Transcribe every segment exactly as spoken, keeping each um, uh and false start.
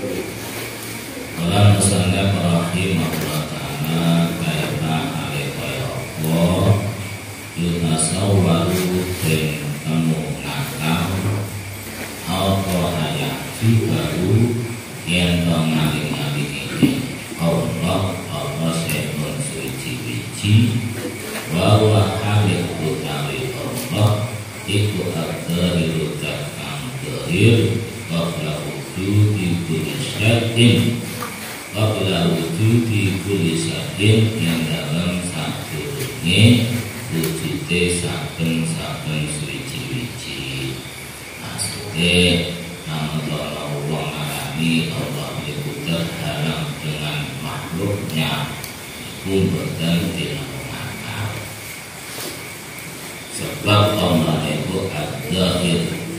Orang musannaf rahimahullah ta'ala kaifa alaihi wa yutasawwaru den temu nakal apa hayati baru yang mengaling-aling ini Allah Allah sehun suci-suci bahwa halik utawi Allah iku akdari rutak kang dohir qabla wujudi kulli syai'in qabla wujudi kulli syai'in yang dalam sadurunge wujude saben-saben suci-suci. Maksudnya namun kalau wong alami Allah itu terhalang dengan makhluknya itu boten dinakal. Sebab Allah itu adzahir.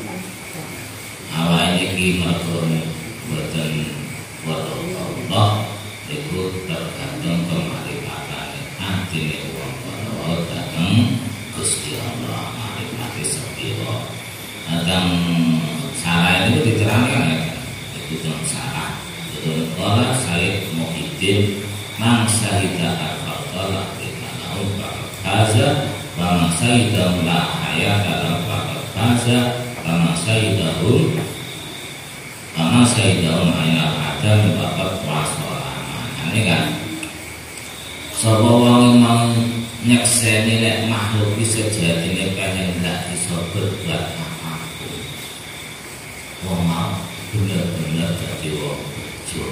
Awal ini mergo boten waro Allah itu tergantung kemarifatan atine wong kono dateng Gusti Allah marifati sepiro. Kadang salah itu diterangkan ya, itu dengan salah. Betul kalau saya mau izin mang syahida al-fatala kita tahu bahasa bang syahida la hayat dalam bahasa bang syahidahum bang syahidahum ayat ada bapak wasolah. Ini kan sapa wong mau nyekseni lek makhluk iki sejatine pengen ndak iso berbuat apapun. Wong mau bener-bener dadi wong bejo.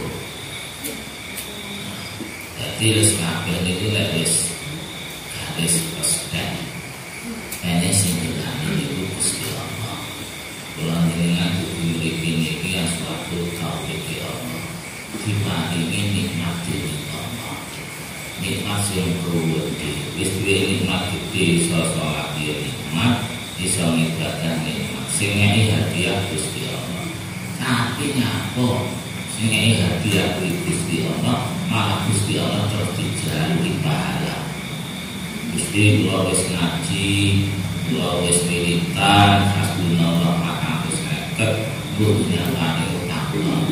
Dadi wis kabeh niku lek wis garis prospek. Ene sing dilani niku Gusti Allah. Kula njenengan mriki niki suatu tauhid Allah. Diparingi nikmat dening Allah. Nikmat sing kuwedi. Wis duwe nikmat gede iso salat nikmat, iso ibadah nikmat. Sing ngene hadiah Gusti Allah. Tapi nyapa sing ngene hadiah Gusti Allah, malah Gusti Allah terus dijalui pahala. Gusti kula wis ngaji, kula wis wiritan, hasbunallah maka wis seket, dunya paling utama.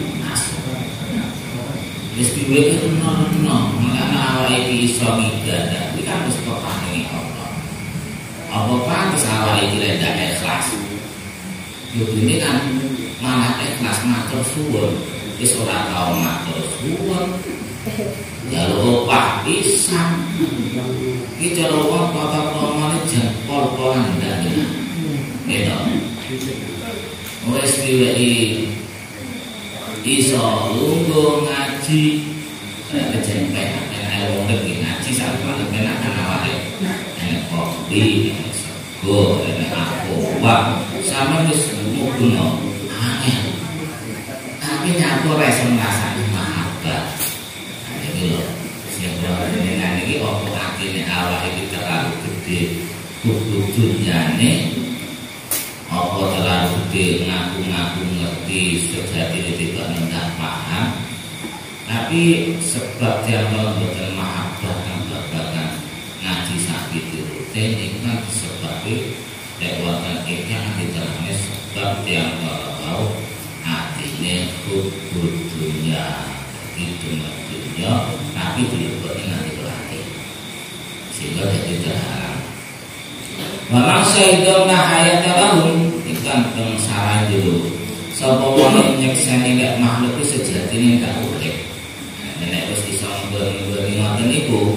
Wis duwe ono-ono, makane awake iki iso ibadah, iki kan wis keparingi Allah. Apa pantes awake iki lek ndak ikhlas? Yo dene kan malah ikhlas matur suwun, wis ora tau matur suwun. Ya lho Pak pisan. Iki cara wong kota promone jan pol-polan ndak ya. Gitu. Wis diwehi iso lungguh ngaji kejengkel enak wong iki ngaji sampeyan enak kan awake enak kopi sego enak aqua sama wis ngono aneh tapi nyapa ora iso ngrasani mahabbah iki lho sing ora dengan iki opo atine awake iki terlalu gede kudu dunyane apa terlalu gede ngaku-ngaku ngerti sejati tidak hendak paham, tapi sebab yang membuat mahabbah dan babakan ngaji sakit rutin itu kan disebabkan lewatan ikhlas diterangnya sebab yang kalau artinya hubud dunia itu dunia tapi dilebati nanti berarti sehingga jadi terhalang. Memang syaitan hayat lahum ikan dengan salah dulu. Sapa wong nyekseni lek makhluk iki sejatine gak urip. Nek wis iso nggoni ngoten niku.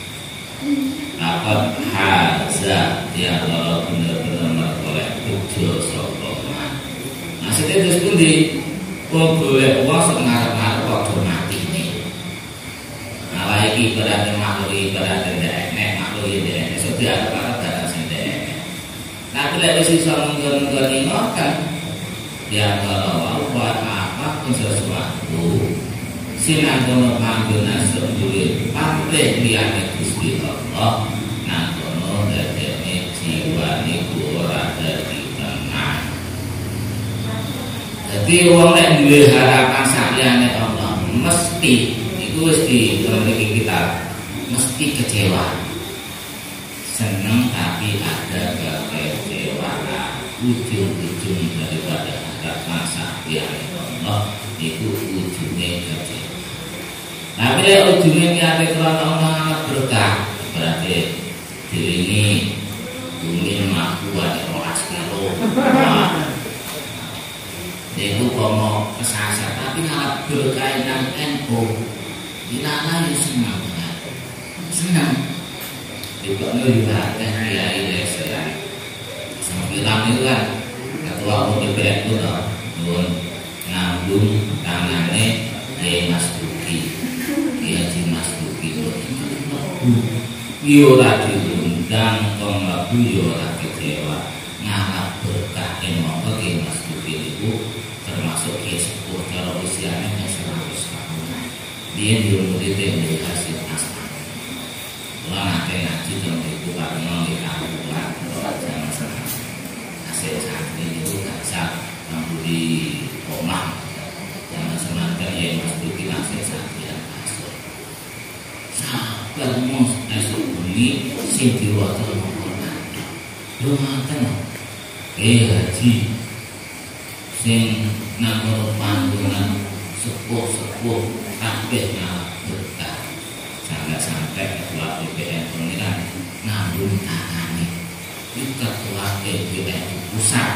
Apa haza dia kalau bener-bener oleh tujuh sapa man. Maksudnya terus pundi? Wong golek wong sok ngarep-ngarep padha matine. Awake iki berarti makhluk iki berarti nek makhluk iki iso diarep-arep barang sing tapi lek wis iso nggon-nggoni ngoten ya kalau buat apa pun sesuatu sinanggono panggonan duwe pamrih liyane Gusti Allah nang kono dadene jiwa niku ora dadi tenang. Dadi wong nek duwe harapan saliyane Allah mesti iku wis dimiliki kita mesti kecewa. Senang tapi ada kekecewaan ujung-ujung daripada harapan saktian Allah iku ujunge kecil. Tapi lek ujunge niate krana ana berkah, berarti diringi bumi mampu ada rolas kilo. Iku komo kesasar tapi ngalap berkah nang N U. Dilana yo seneng banget. Seneng. Dikono juga kan kiai leseran. Sembilan itu kan ketua umum D P R itu loh, nun ngambung tangannya Kiai Mas Duki, Kiai Mas Duki itu Yora diundang konglabu yora kecewa ngalap berkah emang Kiai Mas Duki itu termasuk Kiai sepuh kalau usianya seratus tahun. Dia diumuri dari hasil asma. Kalau nanti ngaji dong itu karena kita buat jangan masalah. Hasil santri itu kasar mampu di rumah jangan semangat ya Mas Duki hasil santri yang kasar sabar mus esok bumi sing diwakil mengkonan lu ngatain eh haji sing nanggur panggungan sepuh-sepuh kabeh ngalap berkah sampai-sampai ketua B P N pengiran ngambung tangani ketua B P N pusat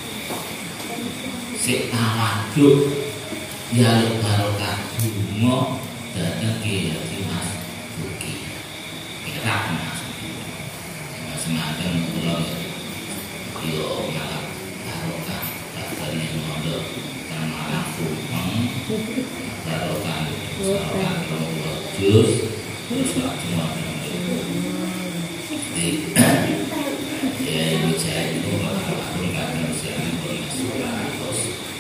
si tawaduk jaluk barokah bunga datang ke Mas Duki kerak mas semacam pulau yo malah barokah bakternya model dan malah kumpang barokah barokah kalau jus terus gak cuma di ya ini saya itu bakal aku nggak bisa informasi terus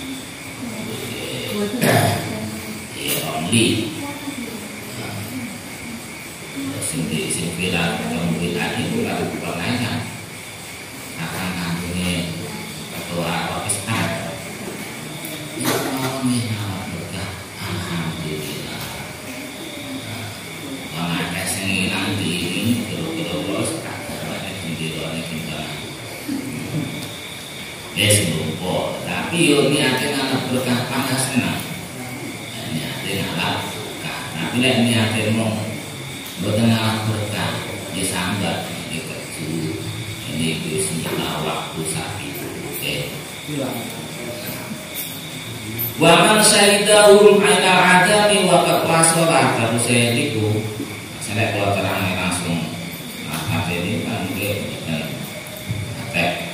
ya only sini sini viral kemudian lagi bukan penanya akan kandungnya ketua orkestra ya kami nama berkah alhamdulillah pengajar seni nanti ini terus-terus Yes, lupa. Tapi yo niate ngalap berkah panas senang. Niate ngalap berkah. Tapi lek niate mong boten ngalap berkah, ya sambat iki kerju. Ini wis nyela waktu sapi. Oke. Wa man syahidahum ala adami wa qasalah terus niku. Saya kalau terang langsung apa ini kan nggih atek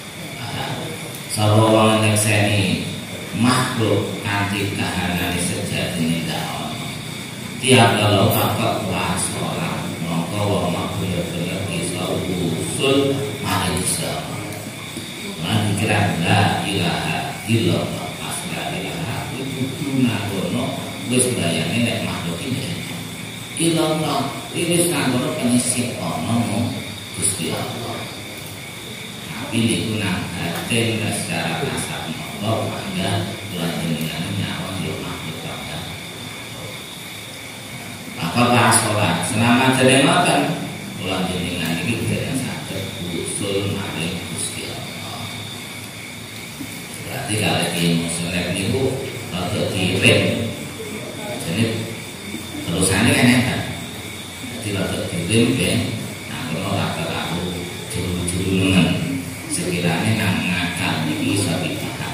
sawawan nyekseni makhluk kanthi kahanane sejatine ndak ono. Tiap kalau kakak wasola mongko wa makhluk bisa usul manusia. Lan dikira la ilaha illallah asla ilaha itu gunakono wis bayane nek makhluk iki. Illallah wis kanggo penyisip ono Gusti Allah. Ini guna hati secara kasar Allah pada bulan jenengan nyawa yo makhluk pada. Apakah sholat selama jenengan bulan jenengan ini tidak sakit usul maring Gusti Allah. Berarti kalau di musola niku rada direm. Jadi terusannya kan enak. Jadi rada direm kan. Nah kalau rata lalu juru-juru sekiranya nang ngakal ini bisa dipaham.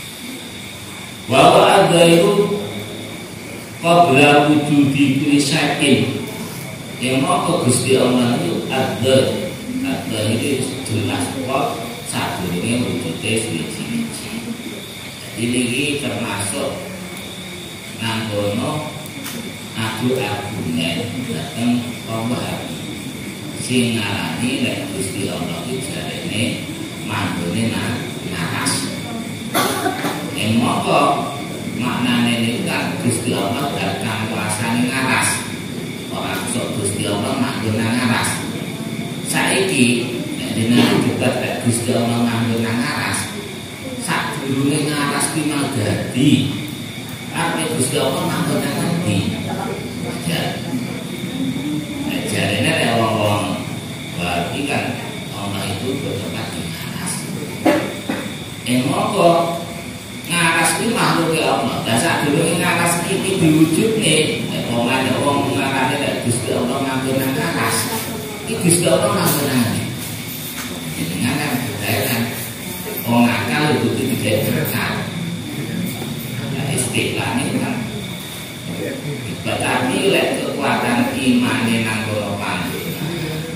Wa ada itu qabla wujudi kulli syai'in. Yang mau Gusti Allah itu ada, ada itu jelas kok satu ini wujudnya suci-suci. Jadi ini termasuk nanggono adu argumen datang pembahas sing ngarani lek Gusti Allah iki jarene manggone nang naras. Yen moko maknane niku kan Gusti Allah datang kuasane naras. Ora sok Gusti Allah manggon nang naras. Saiki nek dene debat lek Gusti Allah manggon nang naras. Sadurunge naras ki magadi. Arep Gusti Allah manggon nang ndi? Ya. Nek jarene nek wong-wong berarti kan Allah itu bertempat di naras. Emoko ngaras ini makhluk Allah. Dasar dulu ini ngaras ini diwujudnya. Wong ada wong ngarane nek Gusti Allah nganggo nang aras. Iki Gusti Allah nganggo nang. Jenengan kan kan wong akal itu tidak terkan. Nah, istilah ini kan. Tetapi lek kekuatan iman nang kono panjenengan.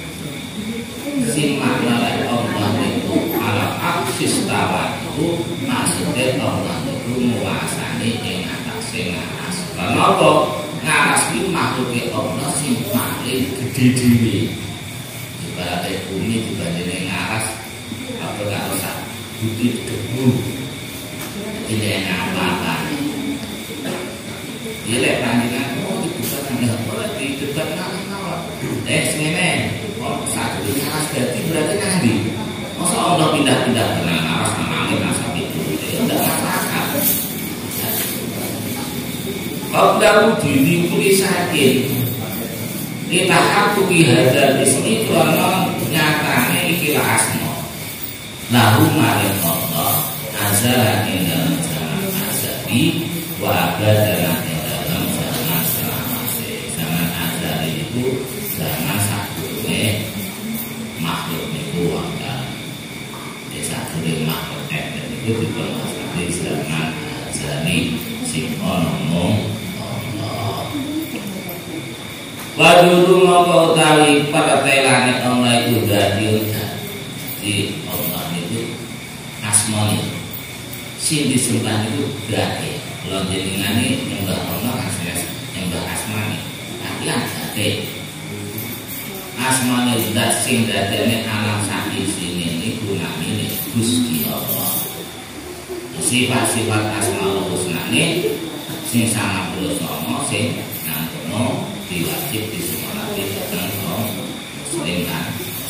Simakna lek Allah itu ala aksis tawa itu maksudnya Allah itu menguasani ing atase ngaras. Kenapa? Ngaras iki makhluke Allah sing paling gedhe dhewe. Ibaratnya bumi dibandingin ngaras apa gak usah bukti debu. Ini apa-apa. Dia lek panjenengan oh dibuka nang ora didebat nang-nang. Eh semene oh satu ngaras berarti berarti nanti. Masa Allah pindah-pindah ke ngaras nang angin nang sapi itu. Tidak masalah. Qablahu diri kuli sakit litahatuki hadal ismi krono nyatane ikilah asma lahu maring Allah azala ing dalam zaman azali wa abadana ing dalam zaman selamase. Zaman azali itu zaman sadurunge makhluk niku wonten. Desa sadurunge makhluk enten niku dipunwastani zaman azali sing ana mung Waduru mongko utawi patetelane Allah iku dadi di Allah itu asmane sing disembah itu dadi kula jenengane nyembah Allah asline nyembah asmane tapi dadi asmane zat sing dadane alam sak isine niku namine Gusti Allah. Sifat-sifat asmaul husnane sing sangat bersama sing nangkono diwajib disemanati datang kaum muslim kan.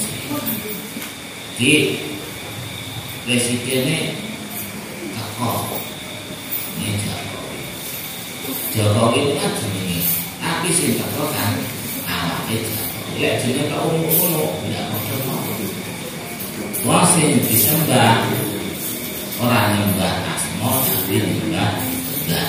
Di presidennya teko ini Jokowi. Jokowi itu kan jenenge, tapi sing teko kan awake Jokowi. Ya jenenge kok umum-umum tidak perlu. Wong sing disembah orang nyembah asma tapi nyembah zat.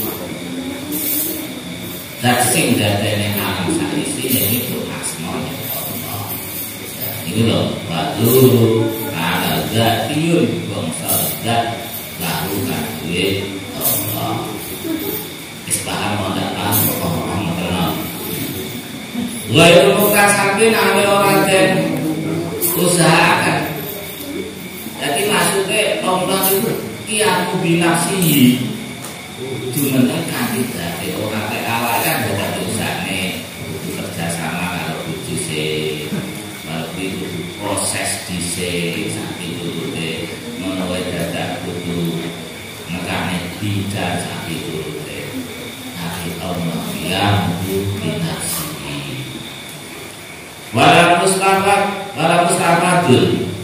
Zat sing dadane alam sakisine niku asmane Allah. Iku lho, Baduru ala zatiyun bangsa zat lahu kadue Allah. Wis paham ora paham kok ora kenal. Gairu mukasakin ane ora den usahakan. Jadi maksudnya Allah itu kiamu binafsihi jumeneng kandidat orang teh awak kan ada dosane kerja sama karo bojone berarti itu proses dhisik sak pitulute menawa dadak kudu nekane bidal sak pitulute tapi Allah yang binafsihi wala mustafad wala mustafadun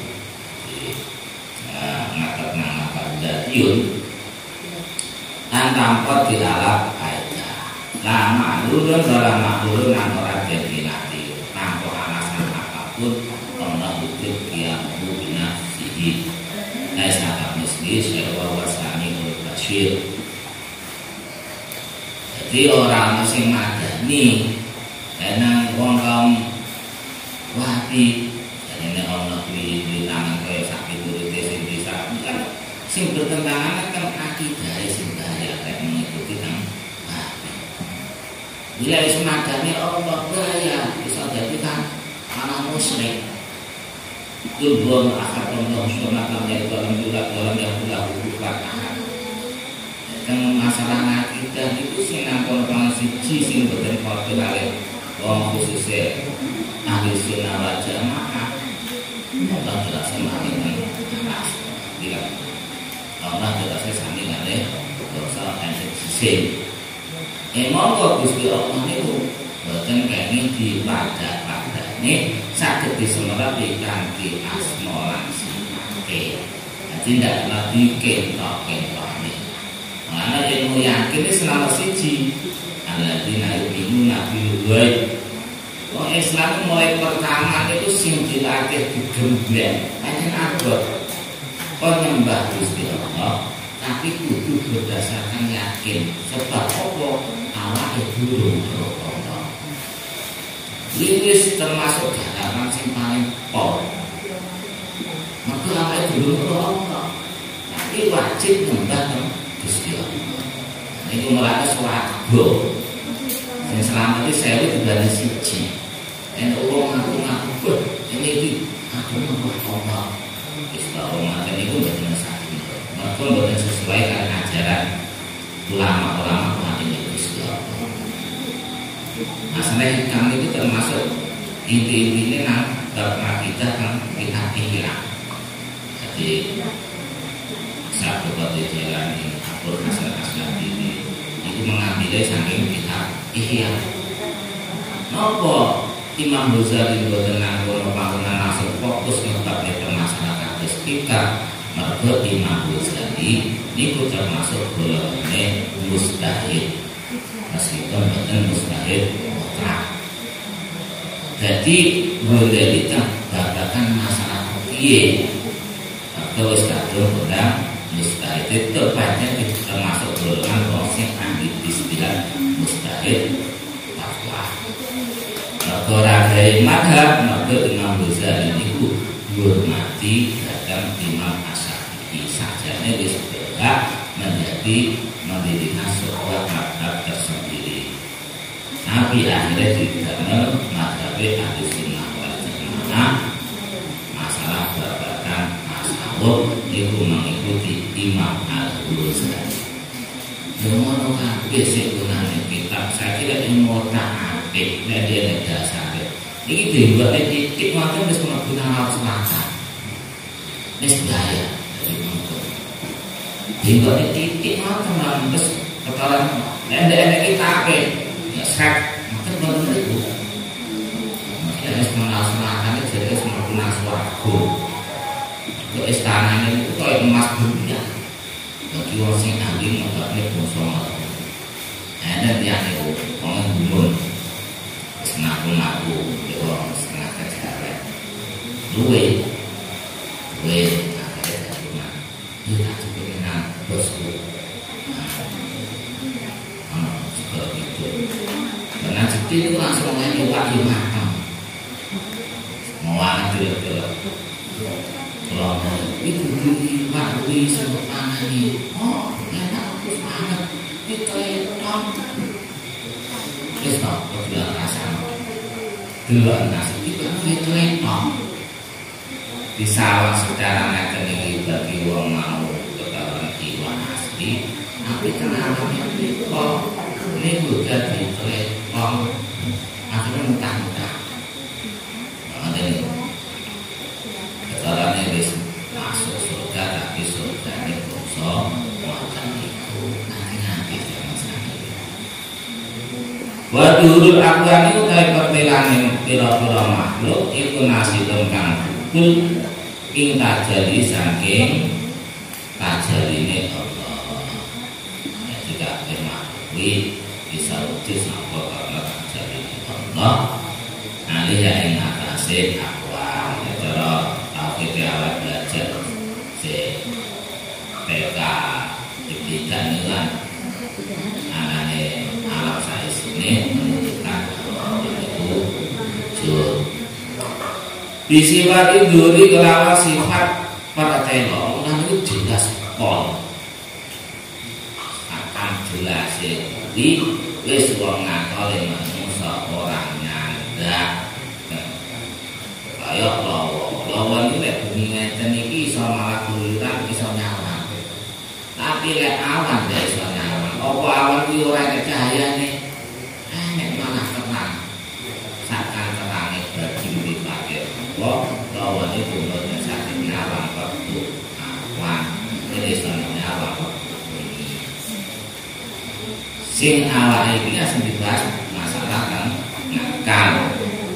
ngatak nama padatiun tanpa dilalap aja lama dulu dalam makhluk yang orang definasi tanpa alasan apapun Allah wujud yang binafsihi naisaka misli syarwa wasani ulbashir. Jadi orang masing madani enang wong kaum wati dan Allah di tangan kaya sakit urute sing bisa kan sing bertentangan kan akidah sing bahaya kayak mengikuti kan bila semadane Allah bahaya bisa jadi kan anak musyrik itu belum akad Allah sunatan yang dalam juga dalam yang pula bukan kan masalah akidah itu sing nangkon kang siji sing boten padha kali wong khususnya ahli sunnah wal jamaah Allah jelas semakin keras bila Allah jelasnya sami ngene dosa enten sisi. Emang kok Gusti Allah niku boten kene dipadak-padane saged disemerapi kanthi asma lan sifate. Dadi ndak lagi ketok-ketokne. Ana ilmu yakin wis nomor siji. Alladzina yu'minuna bil ghaib. Wong Islam mulai pertama itu sing dilatih digembleng, pancen abot. Kau nyembah Gusti Allah tapi kudu berdasarkan yakin. Sebab apa? Awake durung ana. Iki termasuk garapan sing paling pol. Maka awake durung ana. Tapi wajib nyembah Gusti Allah. Niku mulane swarga. Sing selamat iki sewu dibanding siji. Enak wong ngaku-ngaku, ini iki aku mau Allah. Islam ngaten niku mboten sakit. Maka mboten sesuai karo ajaran ulama-ulama mati Gusti Allah. Asale hikam itu termasuk inti-intine nang bab akidah kan kita hilang. Jadi sahabat di jalan ini Abdul Hasan Asy'ari ini itu mengambilnya saking kitab Ihya. Napa Imam Ghazali boten nganggo panggonan langsung fokus ngebabke permasalahan kita. Mergo Imam Ghazali niku termasuk golongane mustahil. Meskipun boten mustahil mutlak. Jadi Ghazali tak babakan masalah piye. Mergo wis kadung ora mustahil itu banyak termasuk golongan wong sing ahli istilah mustahil takwa. Mergo ora gawe madhab, mergo Imam Ghazali niku ngurmati datang Imam Asy'ari sajane wis berhak menjadi mendirikan sebuah madhab tersendiri. Tapi akhirnya dikenal madhab Ahlussunnah wal Jamaah masalah babakan tasawuf itu mengikuti Imam Al-Ghazali. Ngono kabeh sing gunane kitab saya kira ilmu ta'aqid nek dene dasare. Iki dibuat titik ngoten wis mlebu nang selatan. Wis bahaya dari mongko. Dibuat titik ngoten wis ketoran nek-nek kitabe ya sak mboten mboten iku. Nek wis nang selatan jadi wis mlebu nang swarga. Ke istana ini itu kayak emas dunia. Bagi orang sing ahli ngobakne bangsa ngono. Ada tiyang niku wong gumun. Senaku-naku orang setengah kejaret. Luwe. Luwe akhirnya dari rumah. Dia tak cukup kenal bosku. Nah, seperti itu. Karena jadi itu langsung main lupa di matang. Mau adil-adil. Kalau itu beli waktu sama panah ini, oh enak banget, itu enak. Terus tak berjual rasa, jual nasi itu itu enak. Di sawah secara ngakeni bagi wong mau ketahuan iwan asli, tapi kenapa ini kok ini udah ditelepon, akhirnya muntah-muntah. Ada nih. Caranya wis masuk surga tapi surga ini bangsa macam itu nanti-nanti sama-sama. Wadurul akwani utai pertilangan pira-pira makhluk itu nasibun kang kul ing tajali saking tajaline Allah. Jika makhluk bisa wujud sampai karena tajaline Allah. Alih yang atase akwan ya cara kita awal belajar si P K diberikan dengan anane alam sains ini menunjukkan bahwa itu wujud. Disifat duri kelawan sifat pada telo, nah itu jelas pol. Akan jelas di wis wong ngakale manusa orang nyanda. Kayak lawa, lawa ini lek bumi ngeten iki iso malah guluran iso nyala. Tapi lek awan gak iso nyala. Apa awan kuwi ora ana cahayane? Eh nek malah terang. Sakan terange bagi dipake. Wah, lawa iki mboten saged nyala waktu awan. Ini iso nyala bumi. Sing awake iki asing dibahas masalah kan ngakal.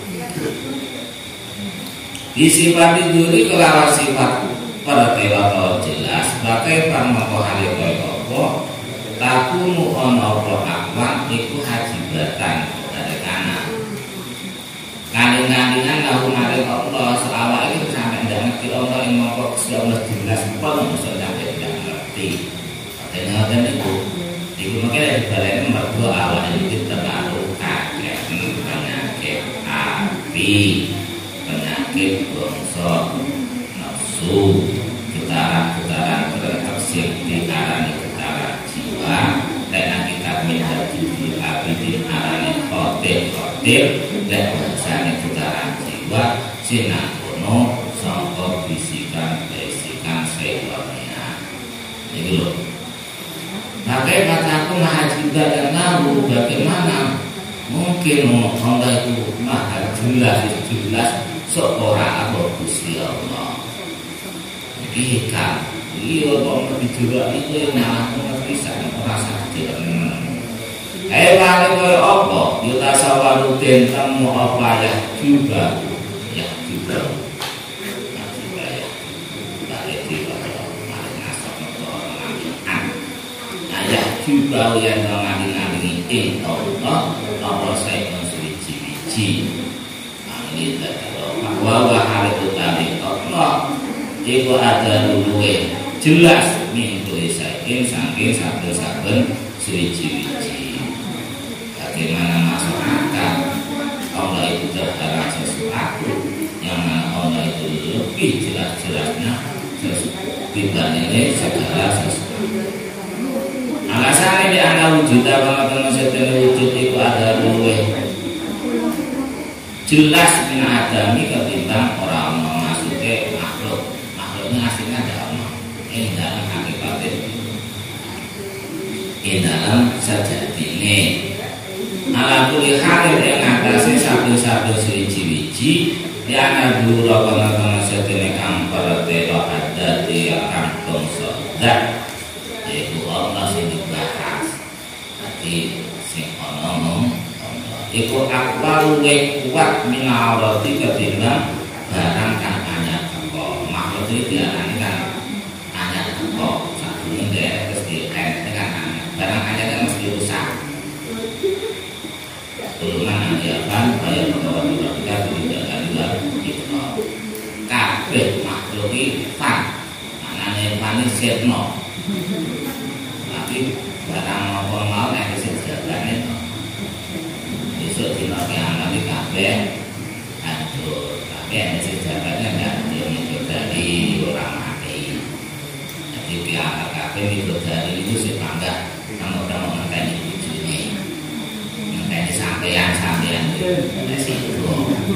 Disifati duri kelawan sifat pada tewa jelas bagai pramangko hale kaya apa takunu ana apa akwan iku hajibatan dari kanan kanding-kandingan lahu maring Allah selawat itu sampai ndak ngerti Allah yang mongko Allah jelas pun iso sampai ndak ngerti ngoten niku. Iku makanya dibaleni nomor dua awak iki terlalu akeh penyakit hati, penyakit bangsa nafsu, getaran-getaran tersik diarani getaran jiwa. Nek kita minta judi abidin arane khotir-khotir, nek bahasane getaran jiwa sinangkono sangka bisikan-bisikan sekonia. Iki lho. Pakai kataku maha juga dan lalu bagaimana mungkin Allah itu maha jelas jelas seorang apa Gusti Allah. Jadi kan iya kok lebih juga itu yang aku ngerti saya merasa tidak eh paling kaya apa yuta sawarudin temu apa ya juga ya juga ya juga ya dari tiba maling nasab orang ayah juga yang mengaling-alingi eh Allah Allah saya mensuci-suci ini bahwa hal itu tadi Allah itu ada duluwe jelas minggu isakin saking saben-saben suci-suci. Bagaimana masuk akal Allah itu terlarang sesuatu yang mana Allah itu lebih jelas-jelasnya dibandingin segala sesuatu. Alasannya di ana wujud apa maksudnya wujud itu ada duluwe jelas min adami ketimbang orang memasuki makhluk. Makhluknya aslinya ada Allah. Ini dalam hakikatnya, ini dalam sejatinya. Ala kulli halin yang atasnya satu-satu suci-suci yang ada dua pengakuan setene kang pertelo ada di kampung sodak. Yaitu Allah sing dibahas. Jadi sing ono iku akwal luwih kuat minawati ketimbang barang kang anyar teko. Makhluk itu diarani kan anyar teko. Sadurunge dhek terus dienten kan anyar. Barang anyar kan mesti rusak. Tuluman anjaran kaya bahwa kita tidak ada itu. Kabeh makhluk iki fan. Anane fan iki setno. Tapi barang apa mau nek sing jagane to. Besok dina kiamat iki kabeh hancur. Kabeh nek sing jagane ndak itu dari orang mati. Jadi kiamat kabeh itu dari itu sing bangga nang ora mau ngenteni bojone. Ngenteni sampean-sampean wis itu.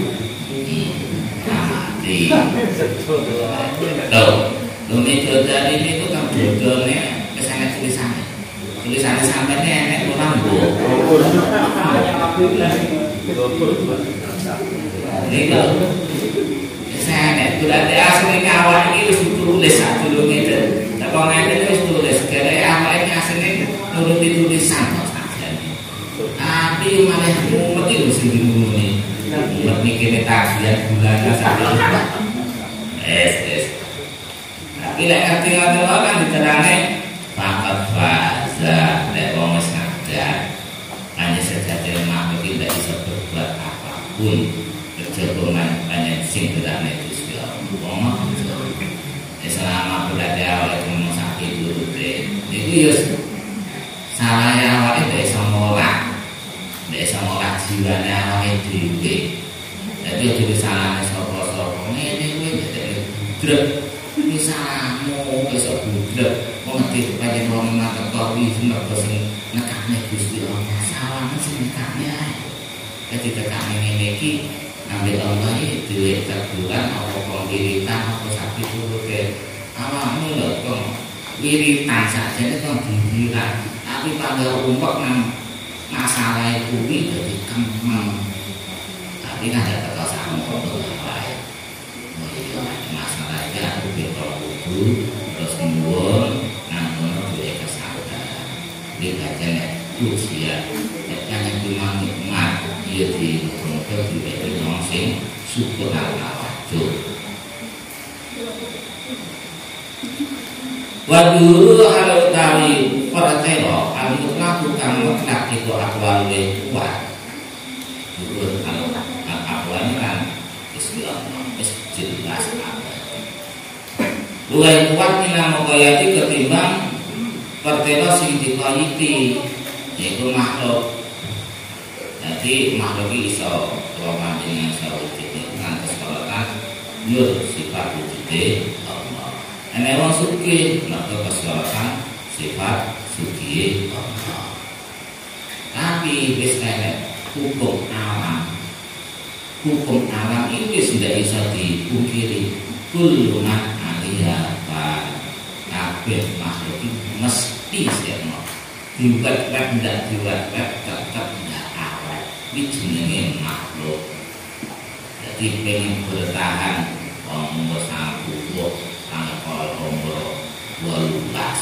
Mati. Tuh, Lumi Dodari itu kan bodohnya kesannya tulisannya tulisannya sampai nenek orang bu ini kalau kesannya berarti aslinya awal ini harus tulis satu dulu gitu tapi orang itu harus tulis karena awal ini aslinya nuruti tulisan tapi malah mumet itu sendiri ini mumet mikirnya tagihan bulannya sampai es es tapi lek ngerti-ngerti kan diterangnya pakat faza lek wong wis sadar hanya sejati makhluk tidak bisa berbuat apapun kejaba hanya sing berane Gusti Allah. Selama berada awake ngomong sakit turute niku ya salah awake dhek iso ngolah dhek iso ngolah jiwane awake dhewe. Dadi aja salahne sapa-sapa ngene kuwi dhek grep misalmu besok budak mengerti pengen wong matur kopi mergo sing nekane Gusti Allah salah sing nekane dadi tekane ngene iki ambil Allah iki duwe teguran apa pengiritan apa sakit urute awakmu lho kok wiritan sakjane kok dibilang tapi pada umpuk nang masalah kuwi dadi kemeng tapi kan ada kata sama kok wae masalah iki aku beto kudu terus nyuwun nang ngono duwe kesadaran iki bacane usia nek cuma nikmat iya di moga diwehi wong sing syukur alawajud waduh hal utawi pertelo al-mutlaq kang mutlaq iku akwal we kuat dulu kalau akwal kan istilah jelas apa luwih kuat minang mukayati ketimbang pertela sing dikoyiti yaitu makhluk. Jadi makhluk iki iso kula panjenengan iso wujud ngantos kalakan nyur sifat wujude Allah. Ene wong sugih mergo kesolatan sifat sugih Allah. Tapi wis enek hukum alam. Hukum alam itu wis ndak iso dipungkiri. Kullu man 'alaiha fan. Kabeh makhluk iki mesti sirna. Diwet-wet ndak diwet-wet tetep ndak awet. Iki jenenge makhluk. Jadi pengen bertahan umur sepuluh sampai umur dua belas.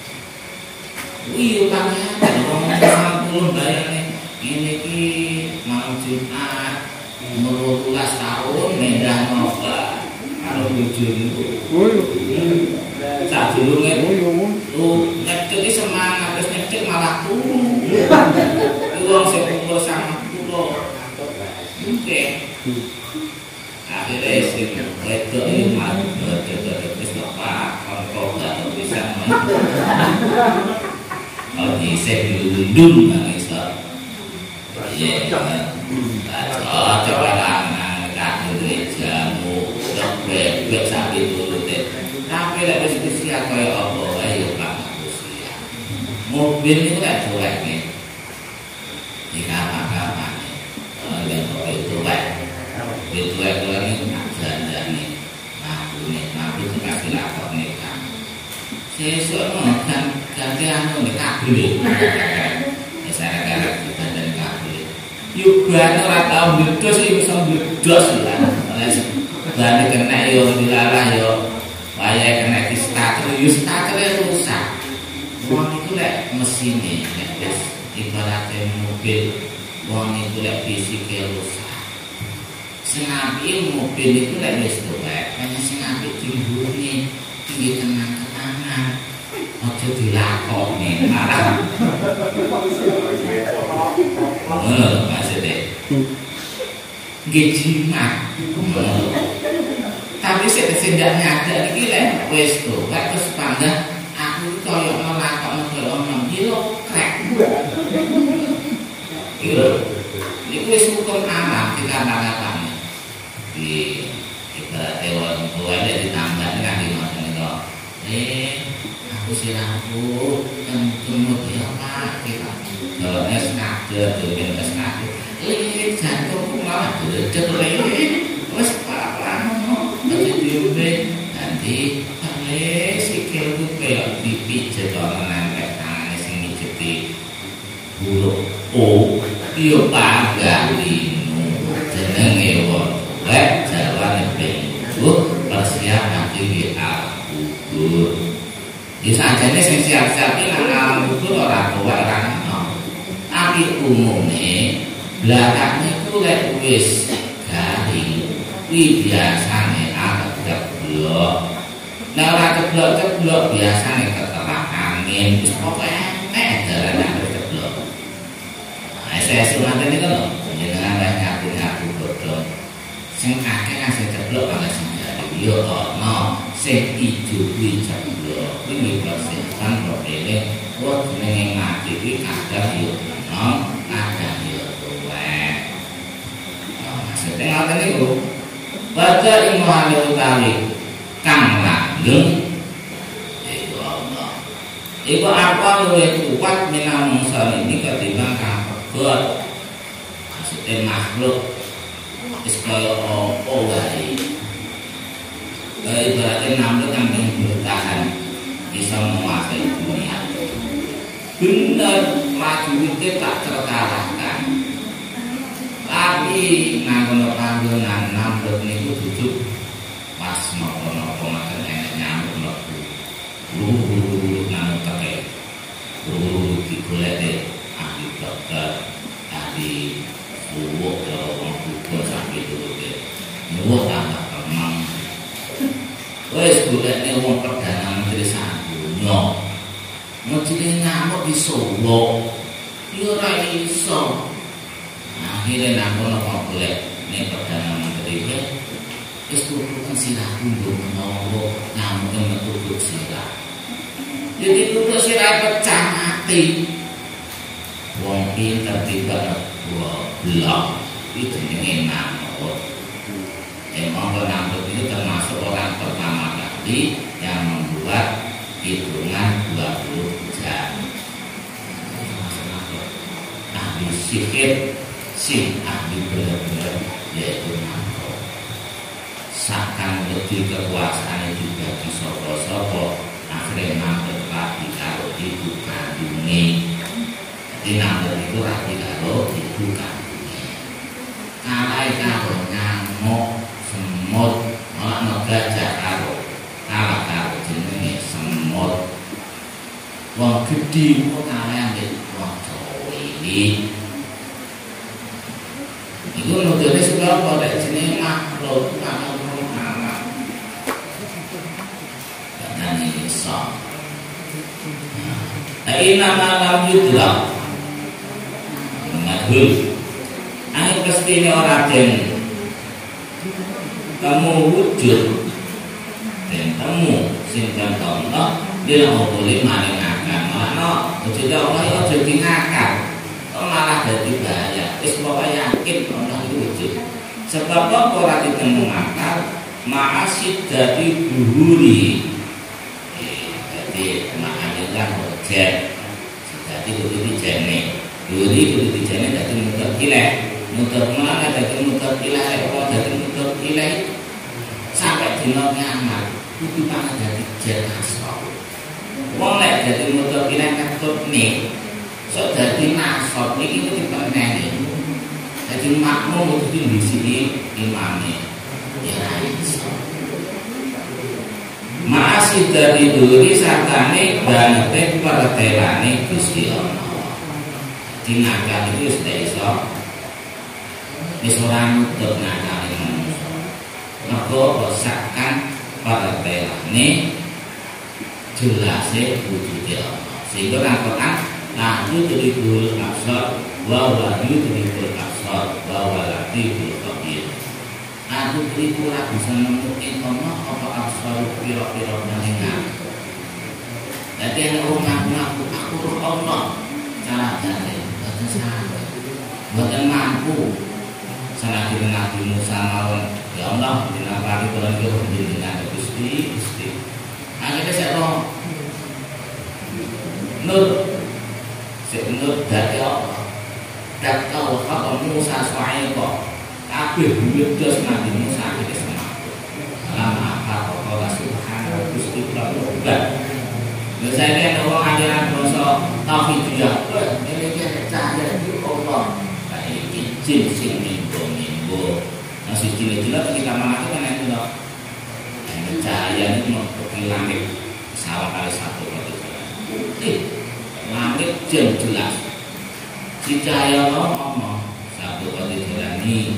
Wih, panjang umur sepuluh bayarnya. Ini ki mau Jumat umur dua belas tahun mendah noba. Kalau ujung itu, saat dulu lu nyekcek semangat terus nyekcek malah turun. Uang sepuluh sama pulau, oke. Akhirnya sih, itu ini malah terus bapak kalau nggak bisa main. Kalau bisa dilundung nangis tak, iya kan? Oh coba lanang kakek jamu, dokter, dokter sakit dulu deh. Tapi lah diskusi apa ya Allah, ayo pak diskusi. Mobil itu kan cuek nih, di kamar-kamar nih, yang itu baik. Itu aku lagi ngajar nih, aku nih, aku tuh kasih lapor nih kan. Sesuk kan ganti anu nih kabel. Saya kira kita dan kabel. Yuk banyak orang tahu bedos sih bisa bedos lah. Banyak kena yo dilarang yo, banyak kena di starter, yo starternya rusak. Uang itu lek mesinnya, lek ibaratnya mobil, uang itu lek fisiknya rusak. Sing apik mobil itu lek wis tuwek, kaya sing apik timbune tinggi tenang-tenangan. Aja dilakoni malah. Oh, maksudnya. Nggih jimat. Tapi sik tidak nyadar iki lek wis tuwek terus pangga aku kaya nglakoni kaya omong kilo krek. Kilo. Iku wis hukum alam dikatakan. Di ibarat tewan tua ini ditambah kan di masa itu, eh aku siraku yang kemudian apa kita kalau es ngajar jadi es ngajar, eh jantung malah berdek lagi, terus apa mau masih diubah nanti boleh sikil itu kayak dipijat orang nempel tangannya sini jadi buruk, oh iya bangga linu jenenge wong lek jalan bentuk persiapan diri al-kubur. Di sajane sing siap-siap iki nang alam kubur ora tua ora ono. Tapi umume belakangnya ku lek wis garing kuwi biasane agak jeblok. Nek ora jeblok-jeblok biasane ketelak angin wis pokoke enek dalan nang jeblok. Nah, saya sunatan iki lho jenengan lek ngaku-ngaku bodho. Sing akeh kasih ceblok ana sing jare yo ana sing ijo kuwi ceblok kuwi persiapan probleme kok jenenge mati kuwi kadang yo ana kadang yo tuwek. Maksudnya ngoten niku baca imane utawi kang langgeng iku Allah iku apa luwih kuat minang ini ketimbang kang pegot. Maksudnya makhluk iskaya apa wae. Ibaratnya namanya yang ingin bertahan bisa menguasai dunia. Benar prajuritnya tak terkalahkan. Tapi nangkono panggonan namrud niku duduk pas nopo-nopo makan enak nyamuk nopo. Buru-buru nang teke. Buru-buru digolek deh ahli dokter, ahli buwok kalau orang buka sakit dulu deh nyuwuk tambah kemang wes goleknya orang perdana menteri sadunya ngecilin nyamuk di Solo ya ora iso akhirnya nangkon apa golek ini perdana menteri ya wes tutukan silah kundur menawa nyamuknya metuduk silah Jadi tutup sirai pecah mati. Wong pinter tiba dua blok itu jenenge Namrud. Emang Namrud itu termasuk orang pertama kali yang membuat hitungan dua puluh jam. Ahli sihir, sing ahli bener-bener yaitu Namrud. Sakan lebih kekuasaan juga di sopo-sopo. Akhirnya Namrud lagi kalau ibu kandungnya. Jadi Namrud itu lagi kalau ibu kandungnya. Kalai kalau nyamuk, semut, malah ngegajah kalau kalah kalau jenenge semut. Wong gede kok kalai ambil wong ini. Itu nuturnya sebelah pada jenenge makhluk kalau tapi nama lam yudrak madhul ane pasti orang den temu wujud dan temu sinten Allah dia mau boleh malingakan malah wujud Allah itu jadi ngakak malah jadi bahaya terus bawa yakin Allah itu wujud sebab orang ditemu ngakak ma'asid dari buhuri jadi makanya jet jadi kudu dijene duri kudu dijene dadi muter kileh muter mana dadi muter kileh apa dadi muter kileh sampai dina kiamat kudu banget dadi jet asal wong lek dadi muter kileh ketut nih so dadi nasab iki kudu dipeneni dadi makmum kudu disiki imame ya iso masih dari duri sartane banete pertelane Gusti Allah. Tinaka itu sudah iso. Wis ora nutup nakale manungsa. Mergo rosakan pertelane jelase wujude Allah. Sehingga nang Quran la yudrikul absar wa la yudrikul absar wa la latiful khabir. Aku beri kurang bisa nemuin Allah apa absar pira-pira mendengar. Jadi yang orang ngaku aku roh Allah cara jare boten saged. Boten mampu. Sanadyan Nabi Musa mawon ya Allah dinapari kula niku panjenengan Gusti Gusti. Akhire saya roh nur sik nur dadi apa? Dat kau kata Musa soal kok kabeh meledos Nabi Musa iki semangat. Lama apa kok ora subhanallah Gusti kula obat. Lha saiki ana wong ajaran basa tauhidiyah. Dene iki cahaya di Allah. Baik jin sing minggu-minggu. Masih cilik-cilik kita manake kan itu lho. Cahaya ini mau pergi langit salah kali satu kali. Eh, langit jam jelas. Si cahaya ngomong satu kali jalani.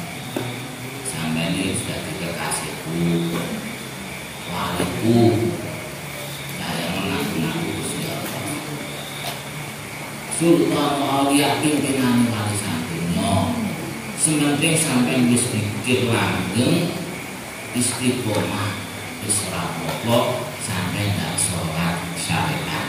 Ini sudah dikasihku waliku saya mengaku-ngaku Gusti Allah Sultan Aulia pimpinan wali santunya sementing sampai wis pikir langgeng istiqomah wis ora apa sampai ndak sholat syariat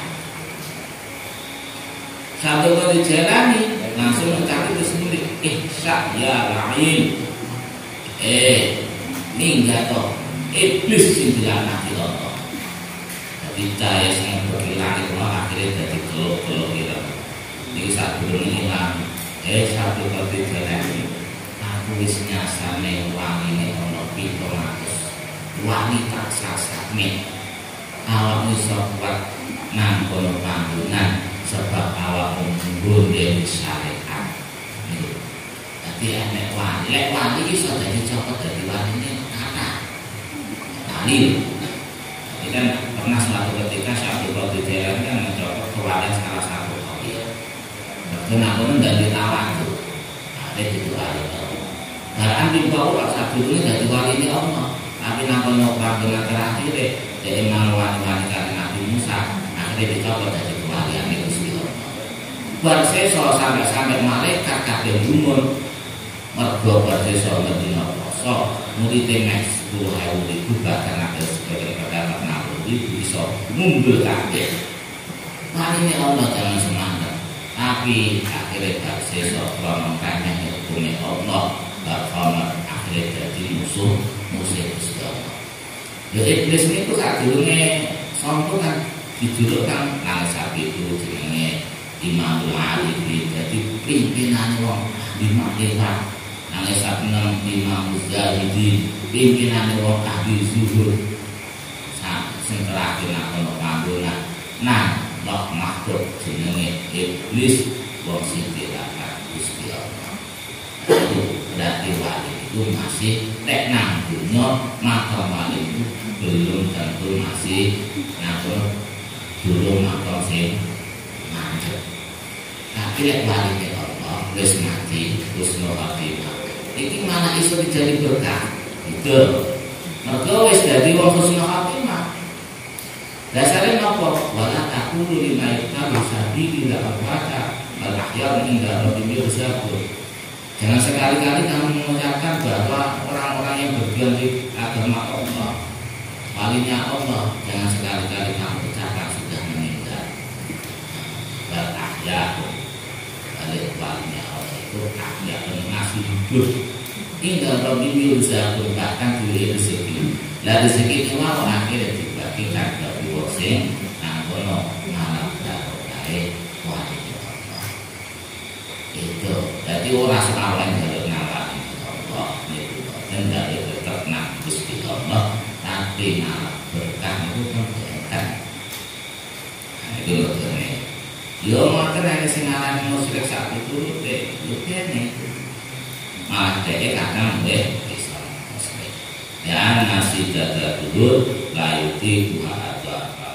satu kali jalani langsung mencari itu sendiri ihsa ya lain eh minggat toh iblis sing dilaknati Allah. Jadi cahaya sing berkilang itu akhirnya jadi keluk-keluk gitu. Ini saat belum hilang. Eh satu kali jalan aku wis nyasane wangine ono pitung atus. Wangi tak sasane. Awakmu iso kuat nang kono panggonan sebab awakmu nggone syariat. Jadi enek wali, lek wali iso dadi copot dadi waline kata. Dalil. Ini kan pernah suatu ketika Syabdu Qadri Jailani kan mencopot kewalian salah satu wali. Kenapa enggak ditawar tuh? Ada itu wali Allah. Bahkan di bawah Syabdu ini dadi waline Allah. Tapi napa nyopot dengan terakhir jadi mang wali-wali kali Nabi Musa akhirnya dicopot dadi kewalian itu Gusti Allah. Buat saya sampai-sampai malaikat kabeh gumun. Mergo berseso Medina poso muridé mek sepuluh ribu ribu bahkan ada sebagai pendapat Nabi bisa ngumpul kabeh Paling Allah jangan semangat. Tapi akhirnya tak sesok krono kanyang hukumnya Allah bakal akhirnya jadi musuh musuh Gusti Allah. Ya iblis niku sadurunge sombong kan dijulukan nang sapi itu jenenge Imamul Ali, jadi pimpinan wong lima dewan. Nang sapi nang Imam Muzahidin, pimpinan wong ahli zuhud. Sa sing terakhir nak ono panggonan. Nah, Loh makhluk jenenge iblis wong sing dilakat Gusti Allah. Itu berarti wali itu masih nek nang dunya, maka wali itu belum tentu masih ngatur dulu makhluk sing mandek. Tapi nek wali Allah wis mati husnul khatimah. Iki mana iso dijadi berkah? Itu. Mergo wis dadi wong husnul khatimah. Dasarnya apa? Wala takulu lima yuktabu sabili la abwata al-ahyan inda rabbihim yurzaqun. Jangan sekali-kali kamu mengucapkan bahwa orang-orang yang berjuang di agama Allah, walinya Allah, jangan sekali-kali kamu ucapkan sudah meninggal. Al-ahyan, balik walinya Allah itu ahyan, masih hidup. Inda rabbihim yurzaqun, bahkan diberi rezeki. Lah rezeki itu mau akhirnya dibagikan ke sing nang kono malam kae wali Allah. Itu jadi ora salah njaluk ngalami Allah niku dan dari tetep nang Gusti Allah tapi ngalap berkah itu kan itu lho. Yo mboten nek sing ngalami musyrik sak piturute yo kene malah dhek kadang nggih bisa musyrik ya nasi dada dulur layuti buah atau